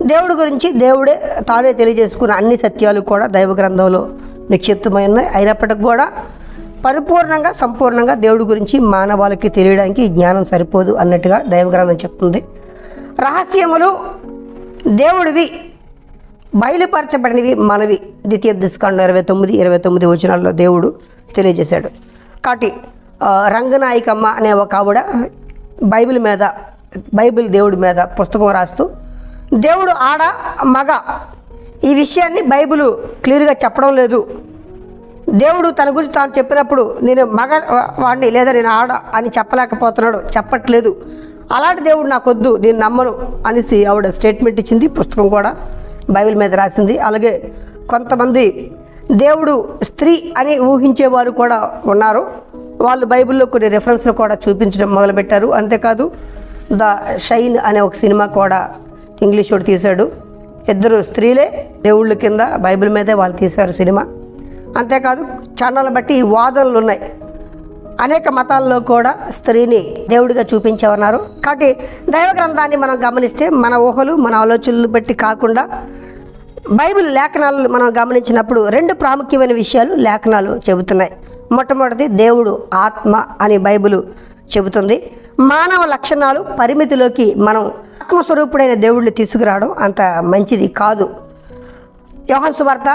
దేవుడి గురించి దేవుడే తానే తెలియజేసుకున్న అన్ని సత్యాలు కూడా దైవ గ్రంథంలో నిక్షిప్తమై ఉన్నాయి. అయినప్పటికీ కూడా పరిపూర్ణంగా సంపూర్ణంగా దేవుడి గురించి మానవాళికి తెలియడానికి జ్ఞానం సరిపోదు అన్నట్టుగా దైవ గ్రంథం చెప్తుంది. రహస్యములు దేవుడివి, బయలుపరచబడినవి మనవి. ద్వితీయోపదేశకాండం 29 వచనాల్లో దేవుడు తెలియజేశాడు. కాబట్టి రంగనాయకమ్మ అనే ఒక ఆవిడ బైబిల్ దేవుడి మీద పుస్తకం రాస్తూ దేవుడు ఆడ మగ ఈ విషయాన్ని బైబిల్ క్లియర్గా చెప్పడం లేదు, దేవుడు తన గురించి తాను చెప్పినప్పుడు నేను మగ వాడిని లేదా నేను ఆడ అని చెప్పలేకపోతున్నాడు, చెప్పట్లేదు, అలాంటి దేవుడు నాకొద్దు, నేను నమ్మను అనేసి ఆవిడ స్టేట్మెంట్ ఇచ్చింది. పుస్తకం కూడా బైబిల్ మీద రాసింది. అలాగే కొంతమంది దేవుడు స్త్రీ అని ఊహించేవారు కూడా ఉన్నారు. వాళ్ళు బైబిల్లో కొన్ని రెఫరెన్స్లు కూడా చూపించడం మొదలుపెట్టారు. అంతేకాదు ద షైన్ అనే ఒక సినిమా కూడా ఇంగ్లీష్ వాడు తీశాడు. ఇద్దరు స్త్రీలే దేవుళ్ళ కింద బైబిల్ మీదే వాళ్ళు తీశారు సినిమా. అంతేకాదు ఛానల్ బట్టి వాదనలు ఉన్నాయి. అనేక మతాల్లో కూడా స్త్రీని దేవుడిగా చూపించేవన్నారు. కాబట్టి దైవ గ్రంథాన్ని మనం గమనిస్తే మన ఊహలు మన ఆలోచనలు బట్టి కాకుండా బైబిల్ లేఖనాలు మనం గమనించినప్పుడు 2 ప్రాముఖ్యమైన విషయాలు లేఖనాలు చెబుతున్నాయి. మొట్టమొదటిది దేవుడు ఆత్మ అని బైబిల్ చెబుతుంది. మానవ లక్షణాలు పరిమితిలోకి మనం ఆత్మస్వరూపుడైన దేవుడిని తీసుకురావడం అంత మంచిది కాదు. యోహాను సువార్త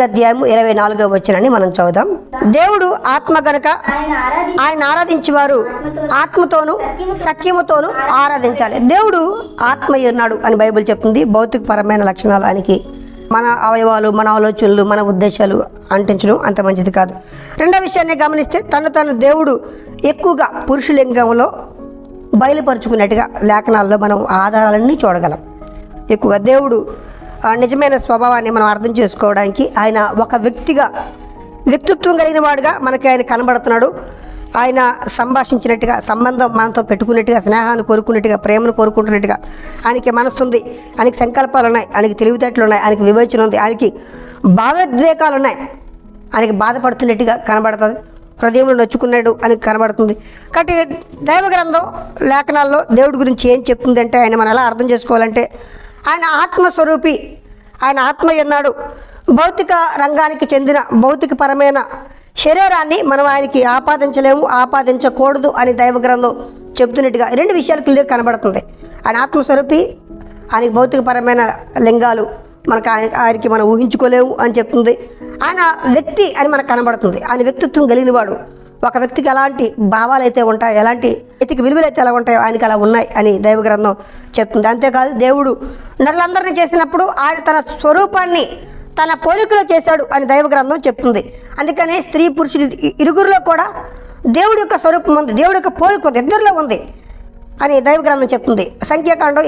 4:24 వచనాన్ని మనం చదువుదాం. దేవుడు ఆత్మ గనుక ఆయన ఆరాధించేవారు ఆత్మతోనూ సత్యముతోనూ ఆరాధించాలి. దేవుడు ఆత్మ ఉన్నాడు అని బైబిల్ చెప్తుంది. భౌతికపరమైన లక్షణాలు ఆయనకి మన అవయవాలు మన ఆలోచనలు మన ఉద్దేశాలు అంటించడం అంత మంచిది కాదు. రెండో విషయాన్ని గమనిస్తే తను దేవుడు ఎక్కువగా పురుషలింగంలో బయలుపరుచుకున్నట్టుగా లేఖనాల్లో మనం ఆధారాలన్నీ చూడగలం. ఎక్కువగా దేవుడు నిజమైన స్వభావాన్ని మనం అర్థం చేసుకోవడానికి ఆయన ఒక వ్యక్తిత్వం కలిగిన వాడుగా మనకి ఆయన కనబడుతున్నాడు. ఆయన సంభాషించినట్టుగా, సంబంధం మనతో పెట్టుకున్నట్టుగా, స్నేహాన్ని కోరుకున్నట్టుగా, ప్రేమను కోరుకుంటున్నట్టుగా ఆయనకి మనస్సు ఉంది, ఆయనకి సంకల్పాలు ఉన్నాయి, ఆయనకి తెలివితేటలు ఉన్నాయి, ఆయనకి వివేచన ఉంది, ఆయనకి భావోద్వేగాలు ఉన్నాయి, ఆయనకి బాధపడుతున్నట్టుగా కనబడుతుంది, హృదయంలో నొచ్చుకున్నాడు అని కనబడుతుంది. కాబట్టి దైవ గ్రంథం లేఖనాల్లో దేవుడి గురించి ఏం చెప్తుంది అంటే ఆయన మనం ఎలా అర్థం చేసుకోవాలంటే ఆయన ఆత్మస్వరూపి, ఆయన ఆత్మ ఉన్నాడు. భౌతిక రంగానికి చెందిన భౌతికపరమైన శరీరాన్ని మనం ఆయనకి ఆపాదించలేము, ఆపాదించకూడదు అని దైవ గ్రంథం చెప్తున్నట్టుగా 2 విషయాలు క్లియర్ కనబడుతుంది. ఆయన ఆత్మస్వరూపి, ఆయనకి భౌతికపరమైన లింగాలు ఆయనకి మనం ఊహించుకోలేము అని చెప్తుంది. ఆయన వ్యక్తి అని మనకు కనబడుతుంది. ఆయన వ్యక్తిత్వం కలిగినవాడు. ఒక వ్యక్తికి ఎలాంటి భావాలు అయితే ఉంటాయో, ఎలాంటి వ్యక్తికి విలువలు అయితే ఎలా ఉంటాయో ఆయనకి అలా ఉన్నాయి అని దైవ గ్రంథం చెప్తుంది. అంతేకాదు దేవుడు నరులందరినీ చేసినప్పుడు ఆయన తన స్వరూపాన్ని తన పోలికలో చేశాడు అని దైవ గ్రంథం చెప్తుంది. అందుకనే స్త్రీ పురుషులు ఇరుగురిలో కూడా దేవుడి యొక్క స్వరూపం ఉంది, దేవుడి యొక్క పోలిక ఉంది, ఇద్దరిలో ఉంది అని దైవ గ్రంథం చెప్తుంది. సంఖ్యాకాండం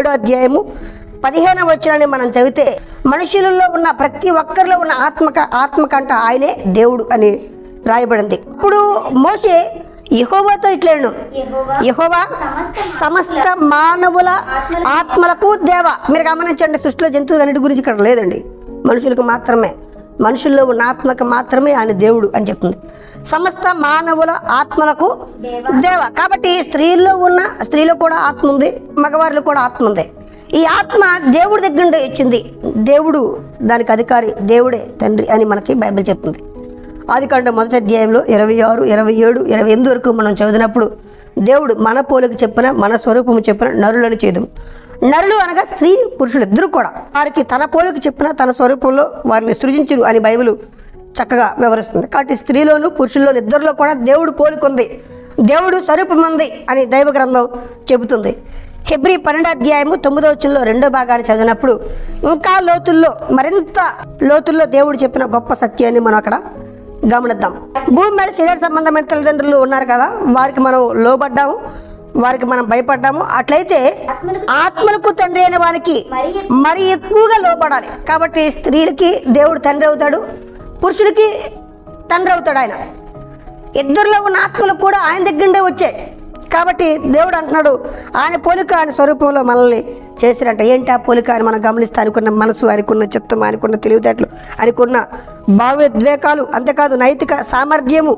27:15 వచనాన్ని మనం చదివితే మనుషులలో ఉన్న ప్రతి ఒక్కరిలో ఉన్న ఆత్మకంట ఆయనే దేవుడు అని రాయబడింది. ఇప్పుడు మోషే యెహోవాతో ఇట్లేను, యెహోవా సమస్త మానవుల ఆత్మలకు దేవ. మీరు గమనించండి, సృష్టిలో జంతువులన్నిటి గురించి ఇక్కడ లేదండి, మనుషులకు మాత్రమే, మనుషుల్లో ఉన్న ఆత్మకు మాత్రమే ఆయన దేవుడు అని చెప్తుంది. సమస్త మానవుల ఆత్మలకు దేవ. కాబట్టి స్త్రీలో కూడా ఆత్మ ఉంది, మగవారిలో కూడా ఆత్మ ఉంది. ఈ ఆత్మ దేవుడి దగ్గర నుండి వచ్చింది. దేవుడు దానికి అధికారి, దేవుడే తండ్రి అని మనకి బైబిల్ చెప్తుంది. ఆదికాండం 1వ అధ్యాయంలో 26, 27, 28 వరకు మనం చదివినప్పుడు దేవుడు మన పోలిక చెప్పిన మన స్వరూపము చెప్పిన నరులను చేదుము. నరులు అనగా స్త్రీ పురుషులు ఇద్దరు కూడా వారికి తన పోలిక చెప్పిన తన స్వరూపంలో వారిని సృజించురు అని బైబిల్ చక్కగా వివరిస్తుంది. కాబట్టి స్త్రీలోను పురుషుల్లోను ఇద్దరిలో కూడా దేవుడు పోలిక ఉంది, దేవుడు స్వరూపం ఉంది అని దైవ గ్రంథం చెబుతుంది. హెబ్రీ 12:9 రెండో భాగాన్ని చదివినప్పుడు ఇంకా మరింత లోతుల్లో దేవుడు చెప్పిన గొప్ప సత్యాన్ని మనం అక్కడ గమనిద్దాం. భూమి మీద శరీర సంబంధమైన తల్లిదండ్రులు ఉన్నారు కదా, వారికి మనం లోబడ్డాము, వారికి మనం భయపడ్డాము. అట్లయితే ఆత్మలకు తండ్రి అయిన వారికి మరి ఎక్కువగా లోబడాలి. కాబట్టి స్త్రీలకి దేవుడు తండ్రి అవుతాడు, పురుషుడికి తండ్రి అవుతాడు. ఆయన ఇద్దరిలో ఉన్న ఆత్మలు కూడా ఆయన దగ్గర నుండే వచ్చాయి. కాబట్టి దేవుడు అంటున్నాడు ఆయన పోలిక ఆయన స్వరూపంలో మనల్ని చేసిరంట. ఏంటి ఆ పోలిక అని మనం గమనిస్తే ఆయనకున్న మనసు, ఆయనకున్న చిత్తం, ఆయనకున్న తెలివితేటలు, ఆయనకున్న భావోద్వేగాలు, అంతేకాదు నైతిక సామర్థ్యము,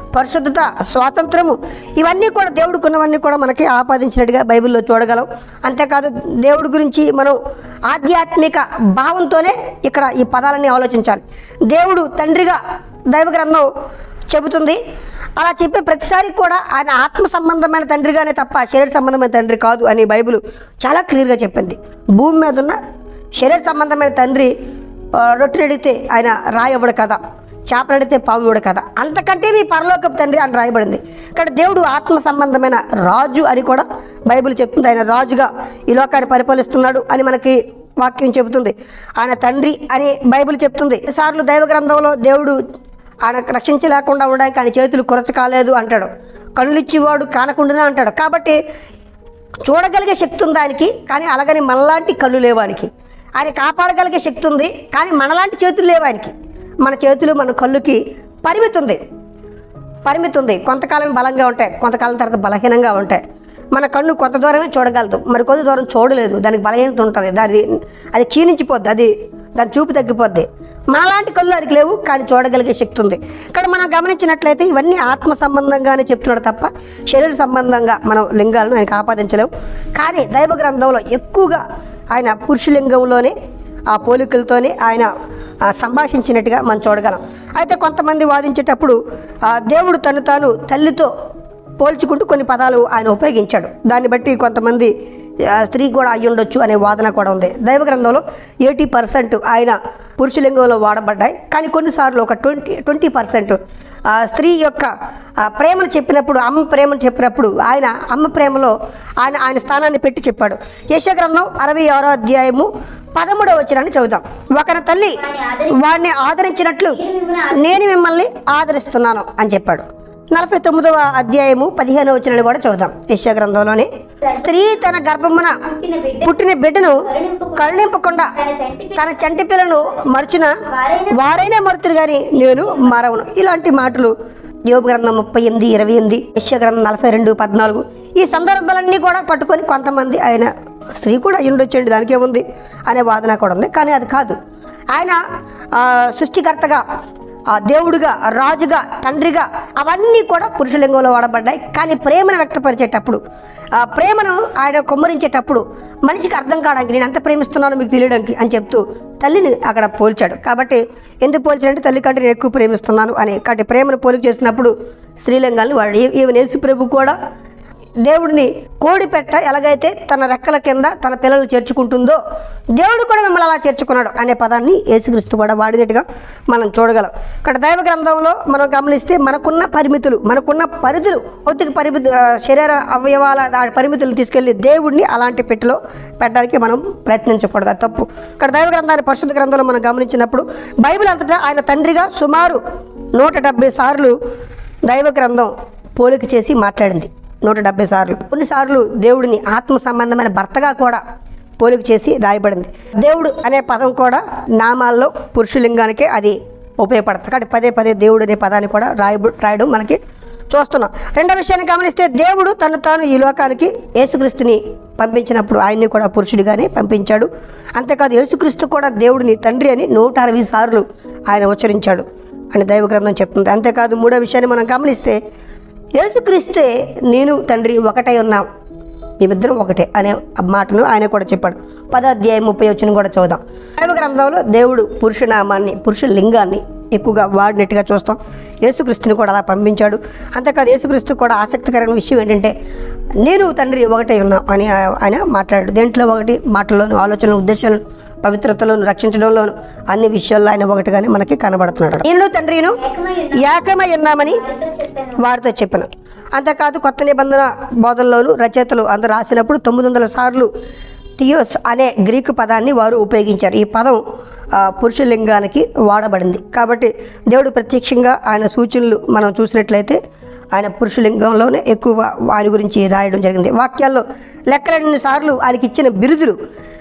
పరిశుద్ధత, స్వాతంత్రము, ఇవన్నీ కూడా దేవుడికి ఉన్నవన్నీ కూడా మనకి ఆపాదించినట్టుగా బైబిల్లో చూడగలం. అంతేకాదు దేవుడి గురించి మనం ఆధ్యాత్మిక భావంతోనే ఇక్కడ ఈ పదాలన్నీ ఆలోచించాలి. దేవుడు తండ్రిగా దైవ గ్రంథం చెబుతుంది. అలా చెప్పే ప్రతిసారి కూడా ఆయన ఆత్మ సంబంధమైన తండ్రిగానే తప్ప శరీర సంబంధమైన తండ్రి కాదు అని బైబిల్ చాలా క్లియర్గా చెప్పింది. భూమి మీద ఉన్న శరీర సంబంధమైన తండ్రి రొట్టెని అడిగితే ఆయన రాయబడు కదా, చేపలు అడిగితే పాముడు కదా, అంతకంటే మీ పరలోకపు తండ్రి అని రాయబడింది. ఇక్కడ దేవుడు ఆత్మ సంబంధమైన రాజు అని కూడా బైబిల్ చెప్తుంది. ఆయన రాజుగా ఈ లోకాన్ని పరిపాలిస్తున్నాడు అని మనకి వాక్యం చెబుతుంది. ఆయన తండ్రి అని బైబిల్ చెప్తుంది. సార్లు దైవ గ్రంథంలో దేవుడు ఆయన రక్షించలేకుండా ఉండడానికి ఆయన చేతులు కొరచ కాలేదు అంటాడు. కళ్ళు ఇచ్చేవాడు కానకుండానే అంటాడు. కాబట్టి చూడగలిగే శక్తి ఉంది ఆయనకి, కానీ అలాగని మనలాంటి కళ్ళు లేవు ఆయనకి. ఆయన కాపాడగలిగే శక్తి ఉంది, కానీ మనలాంటి చేతులు లేవు ఆయనకి. మన చేతులు మన కళ్ళుకి పరిమితి ఉంది. కొంతకాలం బలంగా ఉంటాయి, కొంతకాలం తర్వాత బలహీనంగా ఉంటాయి. మన కన్ను కొంత దూరమే చూడగలదు, మరి కొంత దూరం చూడలేదు. దానికి బలహీనత ఉంటుంది, అది క్షీణించిపోద్ది, దాని చూపు తగ్గిపోద్ది. మనలాంటి కళ్ళు ఆయనకి లేవు, కానీ చూడగలిగే శక్తి ఉంది. ఇక్కడ మనం గమనించినట్లయితే ఇవన్నీ ఆత్మ సంబంధంగానే చెప్తున్నాడు తప్ప శరీర సంబంధంగా మనం లింగాలను ఆయనకు ఆపాదించలేము. కానీ దైవ గ్రంథంలో ఎక్కువగా ఆయన పురుషలింగంలోనే ఆ పోలికలతోనే ఆయన సంభాషించినట్టుగా మనం చూడగలం. అయితే కొంతమంది వాదించేటప్పుడు దేవుడు తాను తల్లితో పోల్చుకుంటూ కొన్ని పదాలు ఆయన ఉపయోగించాడు. దాన్ని బట్టి కొంతమంది స్త్రీ కూడా అయ్యి ఉండొచ్చు అనే వాదన కూడా ఉంది. దైవ గ్రంథంలో 80% ఆయన పురుషలింగంలో వాడబడ్డాయి, కానీ కొన్నిసార్లు ఒక 20% స్త్రీ యొక్క ప్రేమను చెప్పినప్పుడు, అమ్మ ప్రేమను చెప్పినప్పుడు ఆయన అమ్మ ప్రేమలో ఆయన స్థానాన్ని పెట్టి చెప్పాడు. యెషయా గ్రంథం 66వ అధ్యాయము 13వ వచనాన్ని చదువుదాం. ఒకరి తల్లి వాడిని ఆదరించినట్లు నేను మిమ్మల్ని ఆదరిస్తున్నాను అని చెప్పాడు. 49వ అధ్యాయము 15వ వచనాన్ని కూడా చదువుదాం. యెషయా గ్రంథంలోనే స్త్రీ తన గర్భమున పుట్టిన బిడ్డను కరుణింపకుండా తన చంటి పిల్లను మరచిన వారైనా మరుతురు కానీ నేను మరవను. ఇలాంటి మాటలు యోబు గ్రంథం 38:28, యెషయా గ్రంథం 42:14. ఈ సందర్భాలన్నీ కూడా పట్టుకొని కొంతమంది ఆయన స్త్రీ కూడా అయ్యి ఉండొచ్చండి, దానికే ఉంది అనే వాదన కూడా ఉంది. కానీ అది కాదు. ఆయన సృష్టికర్తగా, దేవుడుగా, రాజుగా, తండ్రిగా అవన్నీ కూడా పురుషలింగంలో వాడబడ్డాయి. కానీ ప్రేమను వ్యక్తపరిచేటప్పుడు, ప్రేమను ఆయన కుమ్మరించేటప్పుడు మనిషికి అర్థం కావడానికి నేను ఎంత ప్రేమిస్తున్నానో మీకు తెలియడానికి అని చెప్తూ తల్లిని అక్కడ పోల్చాడు. కాబట్టి ఎందుకు పోల్చాడంటే తల్లి కంటే నేను ఎక్కువ ప్రేమిస్తున్నాను అని. కాబట్టి ప్రేమను పోలిక చేసినప్పుడు స్త్రీలింగాలను వాడు. ఈవెన్ యేసు ప్రభు కూడా దేవుడిని కోడిపెట్ట ఎలాగైతే తన రెక్కల కింద తన పిల్లలు చేర్చుకుంటుందో దేవుడు కూడా మిమ్మల్ని అలా చేర్చుకున్నాడు అనే పదాన్ని యేసుక్రీస్తు కూడా వాడినట్టుగా మనం చూడగలం. ఇక్కడ దైవ గ్రంథంలో మనం గమనిస్తే మనకున్న పరిమితులు, మనకున్న పరిధులు, భౌతిక పరిమితి, శరీర అవయవాల పరిమితులు తీసుకెళ్ళి దేవుడిని అలాంటి పెట్టెలో పెట్టడానికి మనం ప్రయత్నించకూడదు, అది తప్పు. ఇక్కడ దైవ గ్రంథాన్ని పరిశుద్ధ గ్రంథంలో మనం గమనించినప్పుడు బైబిల్ అంతటా ఆయన తండ్రిగా సుమారు 170 సార్లు దైవ గ్రంథం పోలిక చేసి మాట్లాడింది. 170 సార్లు. కొన్నిసార్లు దేవుడిని ఆత్మ సంబంధమైన భర్తగా కూడా పోలిక చేసి రాయబడింది. దేవుడు అనే పదం కూడా నామాల్లో పురుషలింగానికే అది ఉపయోగపడుతుంది. కాబట్టి పదే పదే దేవుడు అనే పదాన్ని కూడా రాయడం మనకి చూస్తున్నాం. రెండో విషయాన్ని గమనిస్తే దేవుడు తాను ఈ లోకానికి యేసుక్రీస్తుని పంపించినప్పుడు ఆయన్ని కూడా పురుషుడిగానే పంపించాడు. అంతేకాదు యేసుక్రీస్తు కూడా దేవుడిని తండ్రి అని 160 సార్లు ఆయన ఉచ్చరించాడు అని దైవ గ్రంథం చెప్తుంది. అంతేకాదు మూడో విషయాన్ని మనం గమనిస్తే యేసుక్రీస్తే నేను తండ్రి ఒకటై ఉన్నాం, మేమిద్దరం ఒకటే అనే మాటను ఆయన కూడా చెప్పాడు. 10వ అధ్యాయం 30వ వచనం కూడా చూద్దాం. దైవ గ్రంథంలో దేవుడు పురుషనామాన్ని, పురుష లింగాన్ని ఎక్కువగా వాడినట్టుగా చూస్తాం. యేసుక్రీస్తుని కూడా అలా పంపించాడు. అంతేకాదు యేసుక్రీస్తు కూడా ఆసక్తికరమైన విషయం ఏంటంటే నేను తండ్రి ఒకటై ఉన్నాం అని ఆయన మాట్లాడాడు. దేంట్లో ఒకటి, మాటల్లోను, ఆలోచనలు, ఉద్దేశాలు, పవిత్రతలోను, రక్షించడంలోను, అన్ని విషయాల్లో ఆయన ఒకటిగానే మనకి కనబడుతున్నాడు. నేను తండ్రిను ఏకమై ఉన్నామని వారితో చెప్పాను. అంతేకాదు కొత్త నిబంధన బోధనలోను రచయితలు అందరూ రాసినప్పుడు 900 సార్లు థియోస్ అనే గ్రీకు పదాన్ని వారు ఉపయోగించారు. ఈ పదం పురుషలింగానికి వాడబడింది. కాబట్టి దేవుడు ప్రత్యక్షంగా ఆయన సూచనలు మనం చూసినట్లయితే ఆయన పురుషలింగంలోనే ఎక్కువ ఆయన గురించి రాయడం జరిగింది. వాక్యాల్లో లెక్కలన్ని సార్లు ఆయనకి ఇచ్చిన బిరుదులు,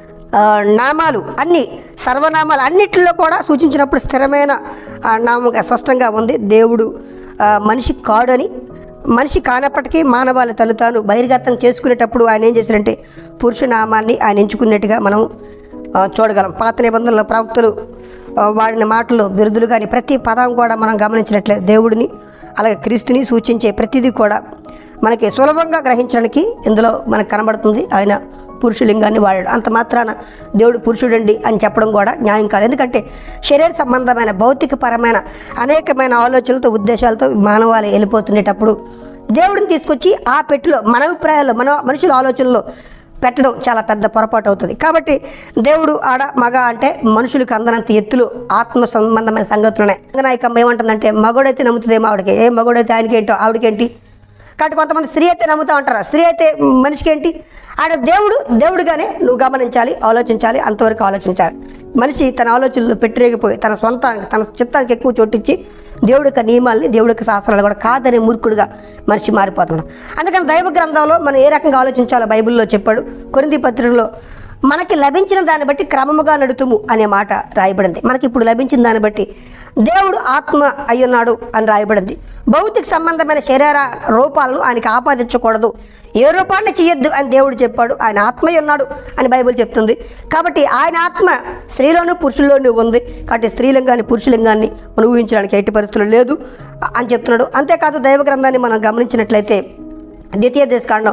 నామాలు, అన్ని సర్వనామాలు అన్నిటిలో కూడా సూచించినప్పుడు స్థిరమైన నామంగా స్పష్టంగా ఉంది. దేవుడు మనిషి కాడని, మనిషి కానప్పటికీ మానవాళి తాను బహిర్గతం చేసుకునేటప్పుడు ఆయన ఏం చేశారంటే పురుషనామాన్ని ఆయన ఎంచుకున్నట్టుగా మనం చూడగలం. పాత నిబంధనల ప్రవక్తలు వాడిన మాటలు, బిరుదులు కానీ ప్రతి పదం కూడా మనం గమనించినట్లయితే దేవుడిని అలాగే క్రీస్తుని సూచించే ప్రతిదీ కూడా మనకి సులభంగా గ్రహించడానికి ఇందులో మనకు కనబడుతుంది. ఆయన పురుషులింగాన్ని వాడాడు. అంత మాత్రాన దేవుడు పురుషుడండి అని చెప్పడం కూడా న్యాయం కాదు. ఎందుకంటే శరీర సంబంధమైన భౌతికపరమైన అనేకమైన ఆలోచనలతో ఉద్దేశాలతో మానవాళి వెళ్ళిపోతుండేటప్పుడు దేవుడిని తీసుకొచ్చి ఆ పెట్టిలో మన అభిప్రాయాల్లో మన మనుషుల ఆలోచనలో పెట్టడం చాలా పెద్ద పొరపాటు అవుతుంది. కాబట్టి దేవుడు ఆడ మగ అంటే మనుషులకు అందనంత ఎత్తులు ఆత్మ సంబంధమైన సంగతులునే. నాయకమ్మ ఏమంటుందంటే మగోడైతే నమ్ముతుందేమో ఆవిడకి, ఏ మగోడైతే ఆయనకేంటో ఆవిడకేంటి. కాబట్టి కొంతమంది స్త్రీ అయితే నమ్ముతా ఉంటారు, స్త్రీ అయితే మనిషికి ఏంటి. ఆయన దేవుడుగానే నువ్వు గమనించాలి, ఆలోచించాలి, అంతవరకు ఆలోచించాలి. మనిషి తన ఆలోచనలు పెట్టిరేగిపోయి తన చిత్తానికి ఎక్కువ చోటిచ్చి దేవుడి యొక్క నియమాల్ని దేవుడి యొక్క శాస్త్రాలు కూడా కాదనే మూర్ఖుడుగా మనిషి మారిపోతున్నాడు. అందుకని దైవ గ్రంథంలో మనం ఏ రకంగా ఆలోచించాలో బైబిల్లో చెప్పాడు. కొరింథీ పత్రికలో మనకి లభించిన దాన్ని బట్టి క్రమముగా నడుతుము అనే మాట రాయబడింది. మనకి ఇప్పుడు లభించిన దాన్ని బట్టి దేవుడు ఆత్మ అయ్యున్నాడు అని రాయబడింది. భౌతిక సంబంధమైన శరీర రూపాలను ఆయనకి ఆపాదించకూడదు, ఏ రూపాన్ని చేయొద్దు అని దేవుడు చెప్పాడు. ఆయన ఆత్మయ్య ఉన్నాడు అని బైబిల్ చెప్తుంది. కాబట్టి ఆయన ఆత్మ స్త్రీలోనూ పురుషుల్లోనూ ఉంది. కాబట్టి స్త్రీలింగాన్ని పురుషులింగాన్ని మనం ఊహించడానికి ఎట్టి పరిస్థితులు లేదు అని చెప్తున్నాడు. అంతేకాదు దైవ గ్రంథాన్ని మనం గమనించినట్లయితే ద్వితీయోపదేశకాండం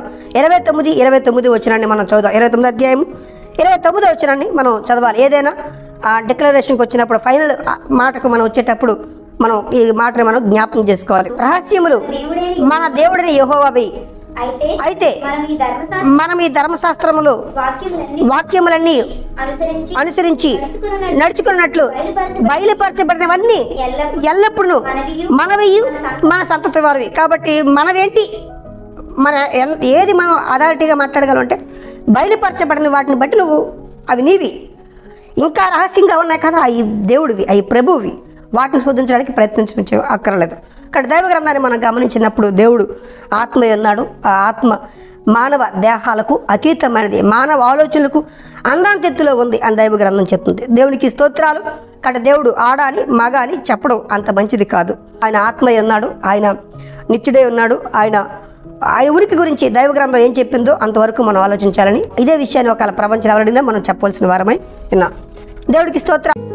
29 వచనాన్ని మనం చదువుదాం. 29 అధ్యాయం 29 వచనాన్ని మనం చదవాలి. ఏదైనా డిక్లరేషన్కి వచ్చినప్పుడు ఫైనల్ మాటకు మనం వచ్చేటప్పుడు మనం ఈ మాటని మనం జ్ఞాపకం చేసుకోవాలి. రహస్యములు మన దేవుడిని యెహోవావి, అయితే మనం ఈ ధర్మశాస్త్రములు వాక్యములన్నీ అనుసరించి నడుచుకున్నట్లు బయలుపరచబడినవన్నీ ఎల్లప్పుడూ మనవియు మన సంతతి వారివి. కాబట్టి మనవేంటి, మన ఏది మనం అథారిటీగా మాట్లాడగలం అంటే బయలుపరచబడిన వాటిని బట్టి నువ్వు అవి నీవి. ఇంకా రహస్యంగా ఉన్నాయి కదా అవి దేవుడివి, అవి ప్రభువి, వాటిని శోధించడానికి ప్రయత్నించే అక్కర్లేదు. ఇక్కడ దైవ గ్రంథాన్ని మనం గమనించినప్పుడు దేవుడు ఆత్మ ఉన్నాడు. ఆ ఆత్మ మానవ దేహాలకు అతీతమైనది, మానవ ఆలోచనలకు అందాంతెత్తులో ఉంది అని దైవ గ్రంథం చెప్తుంది. దేవునికి స్తోత్రాలు. ఇక్కడ దేవుడు ఆడ అని మగ అని చెప్పడం అంత మంచిది కాదు. ఆయన ఆత్మ ఉన్నాడు, ఆయన నిత్యుడే ఉన్నాడు. ఆయన ఉనికి గురించి దైవ గ్రంథం ఏం చెప్పిందో అంతవరకు మనం ఆలోచించాలని, ఇదే విషయాన్ని ఒకవేళ ప్రపంచం ఎవరడినా మనం చెప్పవలసిన వారమై విన్నాం. దేవుడికి స్తోత్రం.